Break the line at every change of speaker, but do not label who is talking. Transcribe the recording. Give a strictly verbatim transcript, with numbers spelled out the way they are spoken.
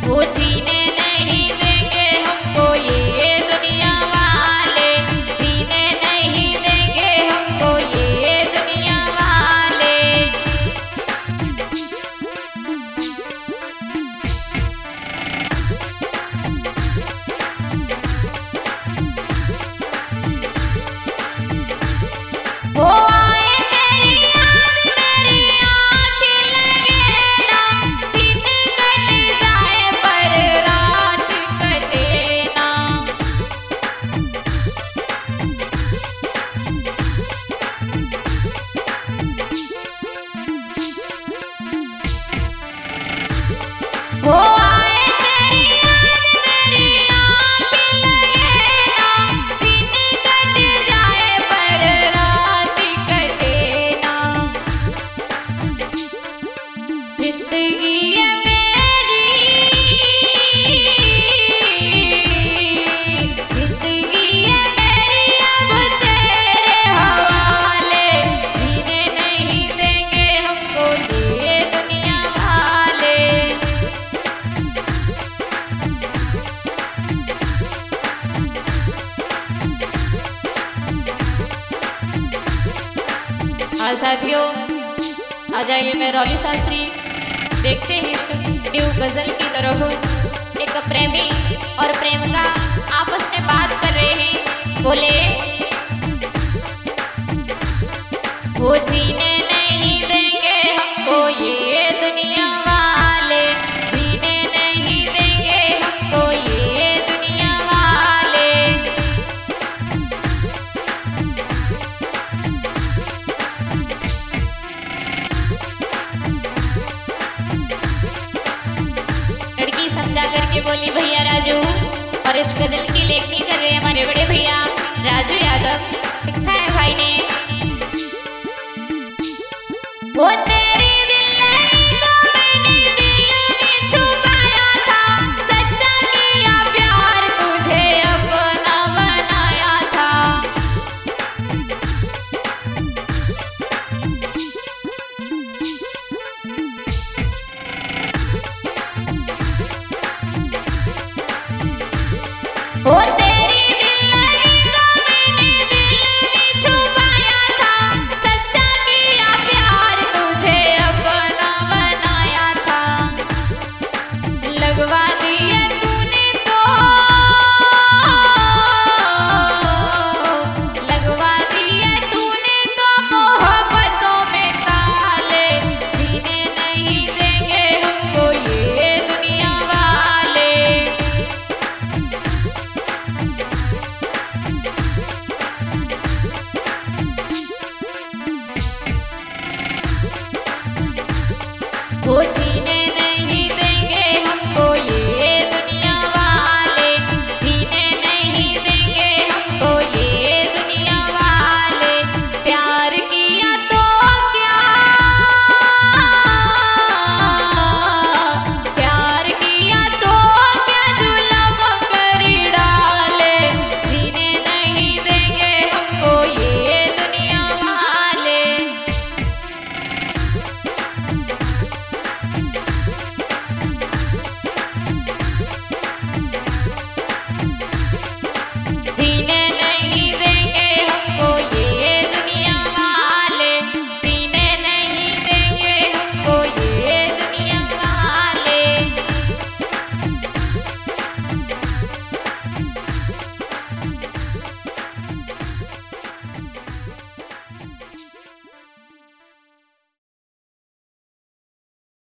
वो जीने नहीं देंगे हमको ये दुनिया वाले, जीने नहीं देंगे हमको ये दुनिया वाले। वो आए तेरी याद मेरी आँख लगे ना, दिन कट जाए पर रात कटे ना। वो आए तेरी याद मेरी आँख लगे ना, दिन कट जाए पर रात कटे ना। जिंदगी है मेरी, जिंदगी है मेरी अब तेरे हवाले, जीने नहीं देंगे हमको ये दुनिया वाले। हाँ साथियों, आ जाइए मैं रॉली शास्त्री, देखते हैं इश्क न्यू गजल की तरफ। एक प्रेमी और प्रेमिका आपस में बात कर रहे हैं, बोले वो जीने नहीं देंगे हमको ये दुनिया वाले, जीने नहीं देंगे हमको ये दुनिया वाले। लड़की समझा करके बोली भैया राजू, और इस गजल की लेखनी कर रहे हैं हमारे बड़े भैया राजू यादव। लिखा है भाई ने, वो तेरी दिल लगी तो मैंने दिल में छुपाया था, सच्चा किया प्यार तुझे अपना बनाया था। वो तेरी दिल लगी तो मैंने दिल में छुपाया था, सच्चा किया प्यार तुझे अपना बनाया था। लगवा दिए तूने तो, लगवा दिए तूने तो मोहब्बतों में ताले, जीने नहीं देंगे हमको ये दुनिया वाले। वो जीने